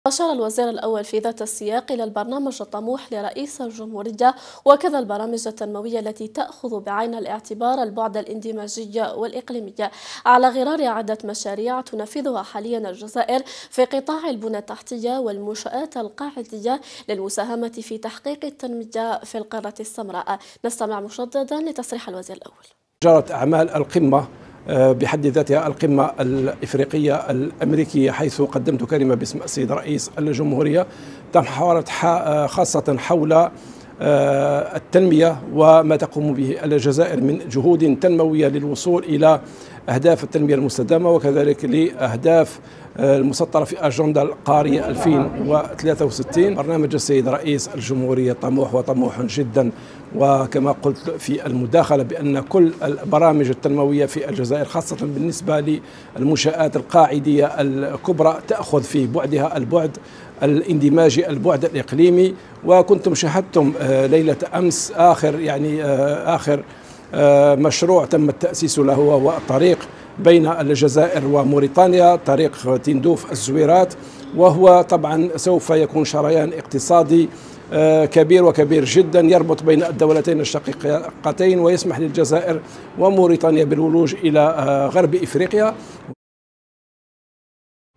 أشار الوزير الأول في ذات السياق إلى البرنامج الطموح لرئيس الجمهورية وكذا البرامج التنموية التي تأخذ بعين الاعتبار البعد الاندماجي والإقليمي، على غرار عدة مشاريع تنفذها حاليا الجزائر في قطاع البنى التحتية والمنشآت القاعدية للمساهمة في تحقيق التنمية في القارة السمراء. نستمع مجددا لتصريح الوزير الأول. جرت أعمال القمة بحد ذاتها، القمة الإفريقية الأمريكية، حيث قدمت كلمة باسم السيد رئيس الجمهورية. تم حوارات خاصة حول التنمية وما تقوم به الجزائر من جهود تنموية للوصول إلى أهداف التنمية المستدامة، وكذلك لأهداف المسطرة في أجندة القارية 2063. برنامج السيد رئيس الجمهورية طموح وطموح جدا، وكما قلت في المداخلة بأن كل البرامج التنموية في الجزائر خاصة بالنسبة للمنشآت القاعدية الكبرى تأخذ في بعدها البعد الاندماجي، البعد الإقليمي. وكنتم شاهدتم ليلة أمس آخر مشروع تم التأسيس له، وهو الطريق بين الجزائر وموريتانيا، طريق تندوف الزويرات، وهو طبعا سوف يكون شريان اقتصادي كبير وكبير جدا يربط بين الدولتين الشقيقتين، ويسمح للجزائر وموريتانيا بالولوج إلى غرب إفريقيا.